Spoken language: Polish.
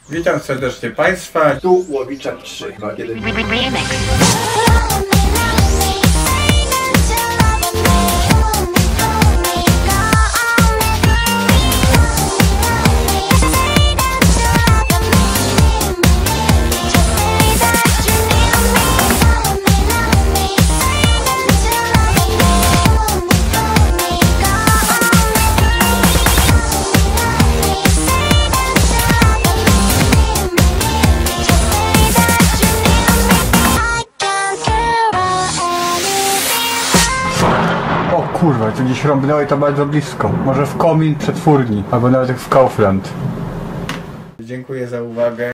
Witam serdecznie Państwa. Tu Łowicza 3. O kurwa, tu gdzieś rąbnęło i to bardzo blisko. Może w komin przetwórni, albo nawet jak w Kaufland. Dziękuję za uwagę.